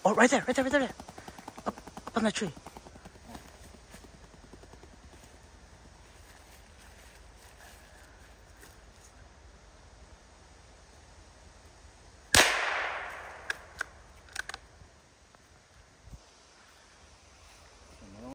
Oh, right there, right there, right there. Up on that tree.